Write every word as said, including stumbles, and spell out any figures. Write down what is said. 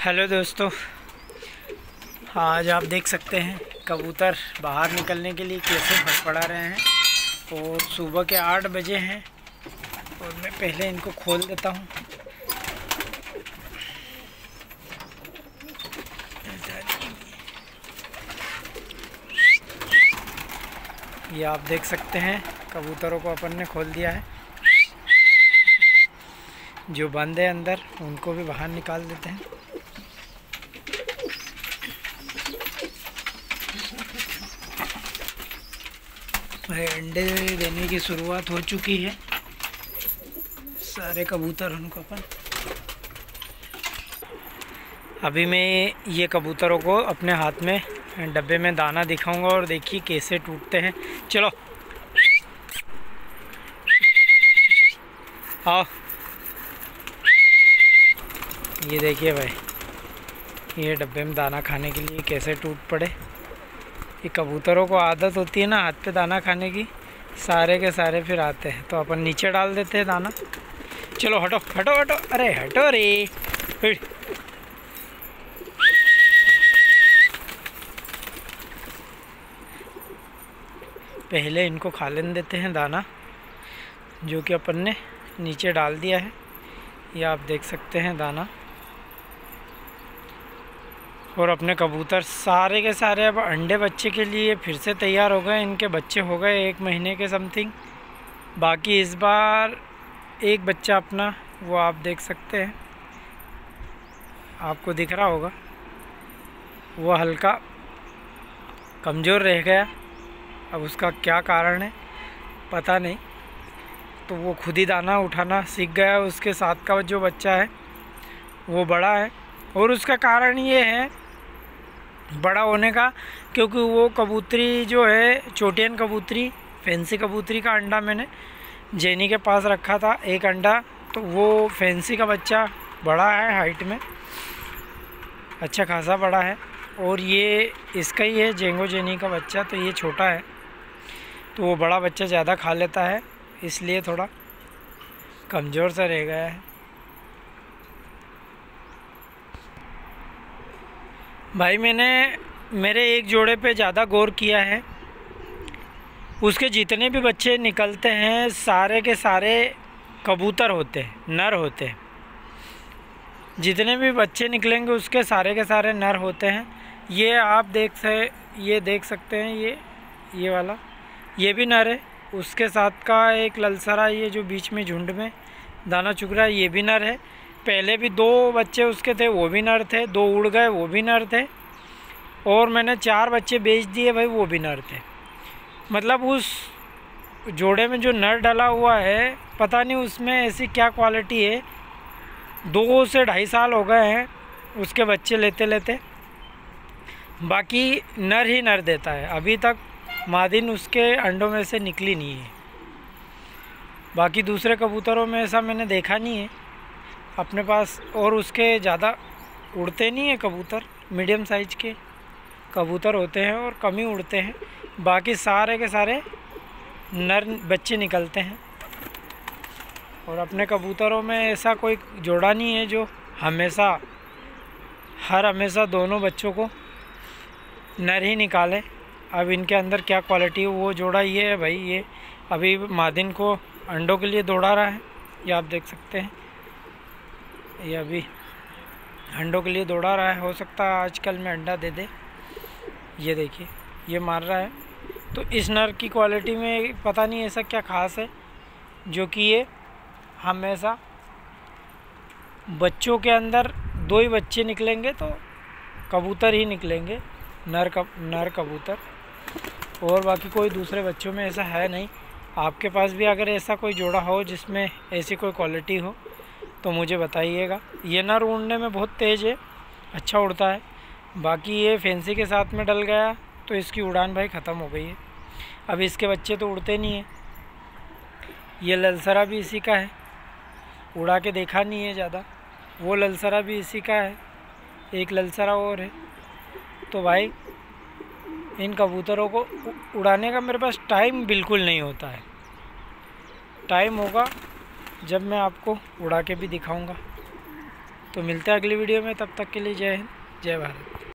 Hello दोस्तों, आज आप देख सकते हैं कबूतर बाहर निकलने के लिए कैसे फड़फड़ा रहे हैं। और सुबह के आठ बजे हैं और मैं पहले इनको खोल देता हूं। ये आप देख सकते हैं कबूतरों को अपन ने खोल दिया है। जो बंद है अंदर उनको भी बाहर निकाल देते हैं। भाई अंडे देने की शुरुआत हो चुकी है सारे कबूतर उनको अपन। अभी मैं ये कबूतरों को अपने हाथ में डब्बे में दाना दिखाऊंगा और देखिए कैसे टूटते हैं। चलो आओ, ये देखिए भाई, ये डब्बे में दाना खाने के लिए कैसे टूट पड़े। ये कबूतरों को आदत होती है ना हाथ पे दाना खाने की, सारे के सारे फिर आते हैं तो अपन नीचे डाल देते हैं दाना। चलो हटो हटो हटो, अरे हटो रे। फिर पहले इनको खा लेने देते हैं दाना जो कि अपन ने नीचे डाल दिया है। ये आप देख सकते हैं दाना। और अपने कबूतर सारे के सारे अब अंडे बच्चे के लिए फिर से तैयार हो गए। इनके बच्चे हो गए एक महीने के समथिंग। बाकी इस बार एक बच्चा अपना, वो आप देख सकते हैं, आपको दिख रहा होगा, वो हल्का कमज़ोर रह गया। अब उसका क्या कारण है पता नहीं, तो वो खुद ही दाना उठाना सीख गया। उसके साथ का जो बच्चा है वो बड़ा है और उसका कारण ये है बड़ा होने का, क्योंकि वो कबूतरी जो है चोटियन कबूतरी, फैंसी कबूतरी का अंडा मैंने जेनी के पास रखा था एक अंडा। तो वो फैंसी का बच्चा बड़ा है हाइट में, अच्छा खासा बड़ा है। और ये इसका ही है जेंगो जेनी का बच्चा, तो ये छोटा है। तो वो बड़ा बच्चा ज़्यादा खा लेता है, इसलिए थोड़ा कमज़ोर सा रह गया है। भाई मैंने मेरे एक जोड़े पे ज़्यादा गौर किया है। उसके जितने भी बच्चे निकलते हैं सारे के सारे कबूतर होते हैं, नर होते हैं। जितने भी बच्चे निकलेंगे उसके सारे के सारे नर होते हैं। ये आप देख से ये देख सकते हैं, ये ये वाला ये भी नर है। उसके साथ का एक ललसरा, ये जो बीच में झुंड में दाना चुग रहा है, ये भी नर है। पहले भी दो बच्चे उसके थे, वो भी नर थे। दो उड़ गए, वो भी नर थे। और मैंने चार बच्चे बेच दिए भाई, वो भी नर थे। मतलब उस जोड़े में जो नर डाला हुआ है, पता नहीं उसमें ऐसी क्या क्वालिटी है। दो से ढाई साल हो गए हैं उसके बच्चे लेते लेते, बाकी नर ही नर देता है। अभी तक मादिन उसके अंडों में से निकली नहीं है। बाकी दूसरे कबूतरों में ऐसा मैंने देखा नहीं है अपने पास। और उसके ज़्यादा उड़ते नहीं है कबूतर, मीडियम साइज के कबूतर होते हैं और कम ही उड़ते हैं। बाकी सारे के सारे नर बच्चे निकलते हैं। और अपने कबूतरों में ऐसा कोई जोड़ा नहीं है जो हमेशा हर हमेशा दोनों बच्चों को नर ही निकाले। अब इनके अंदर क्या क्वालिटी है वो जोड़ा ये है भाई। ये अभी मादिन को अंडों के लिए दौड़ा रहा है, ये आप देख सकते हैं। ये अभी अंडों के लिए दौड़ा रहा है, हो सकता है आजकल में अंडा दे दे। ये देखिए ये मार रहा है। तो इस नर की क्वालिटी में पता नहीं ऐसा क्या ख़ास है जो कि ये हमेशा बच्चों के अंदर दो ही बच्चे निकलेंगे तो कबूतर ही निकलेंगे, नर कब नर कबूतर। और बाकी कोई दूसरे बच्चों में ऐसा है नहीं। आपके पास भी अगर ऐसा कोई जोड़ा हो जिसमें ऐसी कोई क्वालिटी हो तो मुझे बताइएगा। ये नर उड़ने में बहुत तेज़ है, अच्छा उड़ता है। बाकी ये फैंसी के साथ में डल गया तो इसकी उड़ान भाई ख़त्म हो गई है। अब इसके बच्चे तो उड़ते नहीं हैं। ये ललसरा भी इसी का है, उड़ा के देखा नहीं है ज़्यादा। वो ललसरा भी इसी का है, एक ललसरा और है। तो भाई इन कबूतरों को उड़ाने का मेरे पास टाइम बिल्कुल नहीं होता है। टाइम होगा जब मैं आपको उड़ा के भी दिखाऊंगा। तो मिलते हैं अगली वीडियो में, तब तक के लिए जय हिंद, जय भारत।